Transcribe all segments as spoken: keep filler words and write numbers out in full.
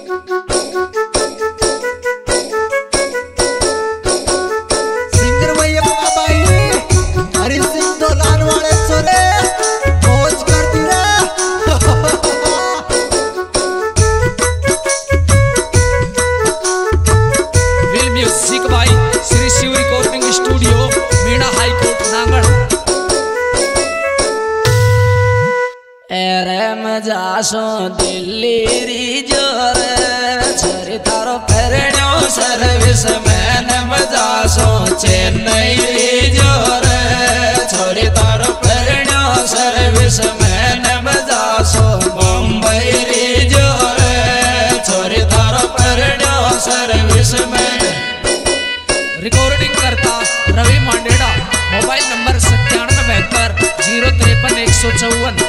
जासो दिल्ली री जोर छोरी थारो फेरण्यो सर्विस मैन मजासो चेन्नई री जोर छोरी थारो फेरण्यो सर्विस मैन मजासो मुंबई री जोर छोरी थारो फेरण्यो सर्विस मैन। रिकॉर्डिंग करता रवि मांडेड़ा, मोबाइल नंबर सत्तानवे बहत्तर जीरो तिरपन एक सौ चौवन।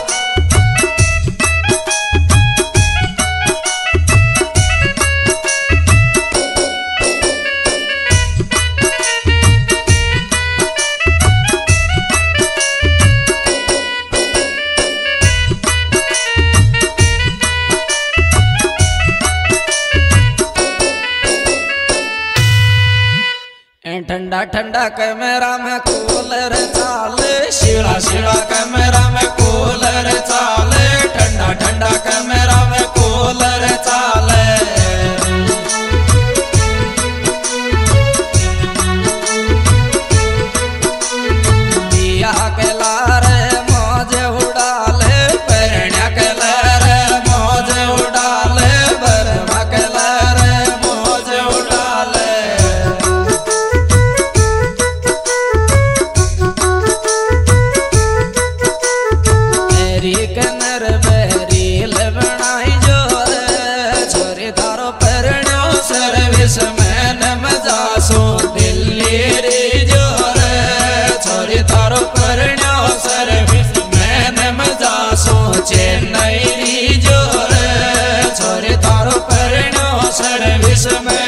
ठंडा ठंडा कैमरा में कूलर चाले, शिड़ा शिड़ा कैमरा में कूलर चाले, ठंडा ठंडा कैमरा में कूलर चाले। दिया के लारे मौज उड़ाले, परण्या के लारे मौज उड़ाले, बरमा के लारे मौज उड़ाले। कनर बहरील बनाई जोर छोरी थारो परण्यो सर्विस मैन मजासो दिल्ली री जोर छोरी थारो परण्यो सर्विस मैन मजासो चेन्नई री जोर छोरी थारो परण्यो सर्विस मैन।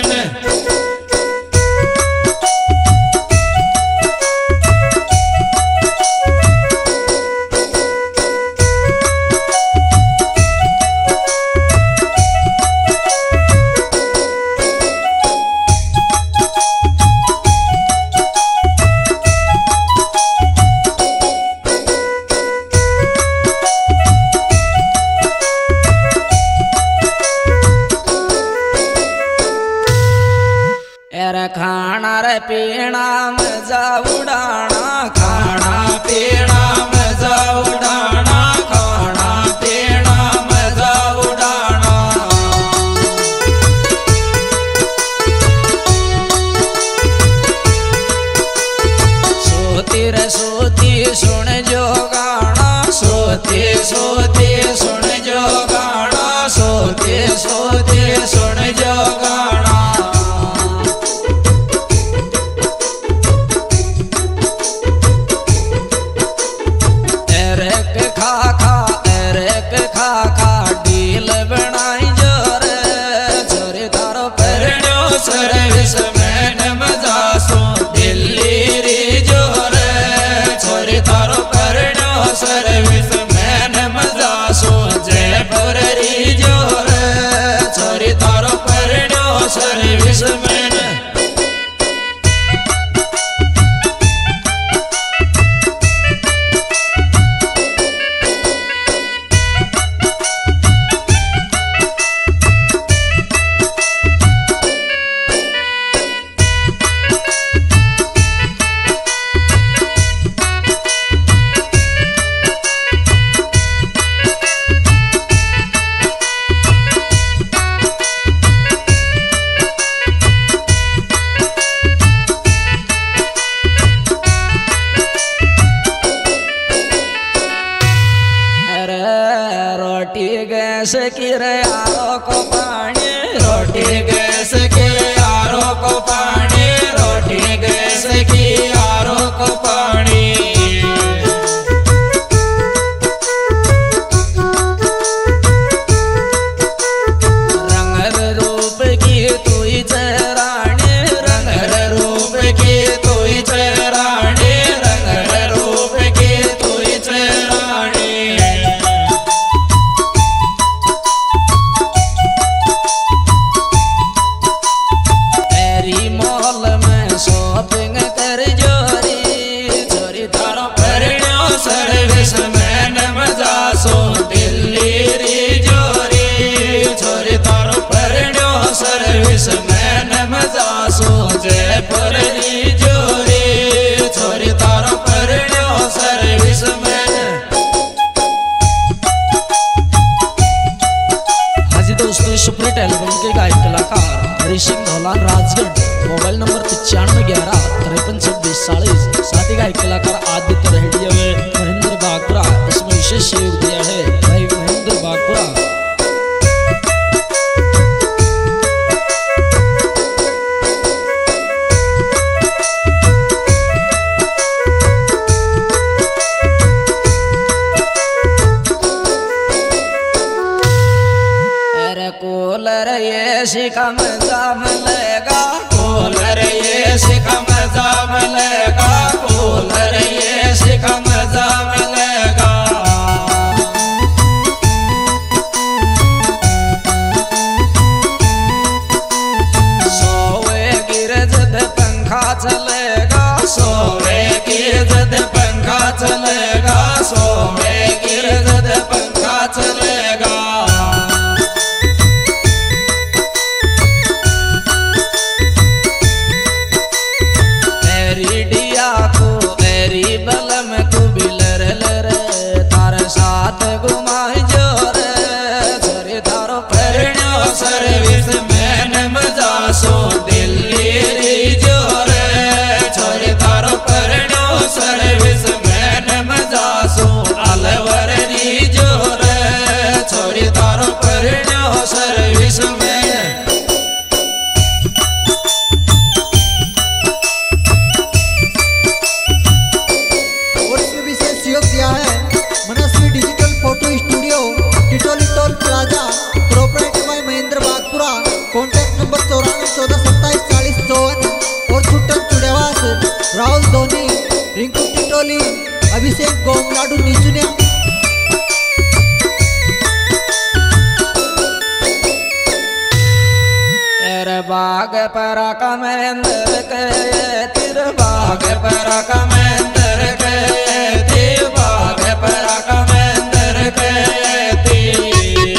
खाना रे पीना मजा उड़ाना, खाना पीना मजा उड़ाना, खाना पीना मजा उड़ाना। सोती रे सोती सुन जो गाना, सोती सोती सुन जो गाना, सोती सोती सुन जो गाना। सर्विस मैन मजासो दिल्ली री जोर छोरी थारो परण्यो सर्विस मैन मजासो जयपुर री जोर छोरी सुप्रीट एल्बम के गायक कलाकार हरि सिंह धौलान राजगढ़। मोबाइल नंबर पचानवे ग्यारह तिरपन छब्बीस चालीस। साथ ही गायक कलाकार आदित्य रेडियो में महेंद्र बागपुरा। इसमें विशेष सहयोग दिया है भाई महेंद्र बागपुरा। कोलर ये शिका मजा मिलेगा, कोलर ये शिका मजा मिलेगा, कोलर ये शिका मजा मिलेगा। सोवे गिरज दे पंखा चलेगा, सोवे गिरज दे पंखा चलेगा, सोवे गिरज दे पंखा चलेगा। सर्विस मैन मजा सो दिल्ली री जोरे छोरी तारो करनो सर्विस मैन मजा सो अलवर री जोरे छोरी तारो करनो सर्विस मैन। और इसमें विशेष सहयोग दिया है Manasvi digital photo studio Titoli toll plaza proprietor Mahendra Bagpura. Contact number चौरानवे चौदह सत्ताईस चालीस चौवन। और छुट्टन चुड़ेवास राहुल धोनी रिंकू टिटोली अभिषेक गोमलाडू नीचुनिया। बाग परा का महेंद्र के तिर बाग परा का महेंद्र के तिर बाग परा का महेंद्र के तिर।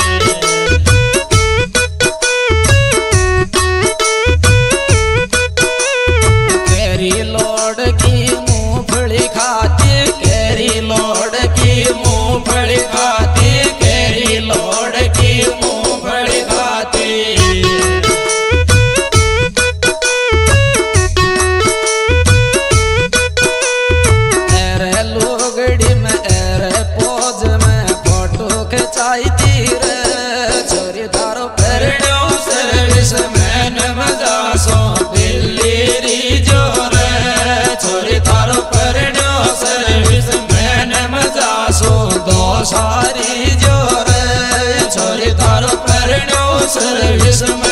केरी लोड की मूंगफली खाती, केरी लोड की मूंगफली खाती, केरी लोड की मूंगफली खाती। छोरी तारो करनो सर्विस मैन मजा सो दिल्ली री जोरे छोरी तारो करनो सर्विस मैन मजा सो दो सारी जोरे छोरी तारो करनो सर्विस।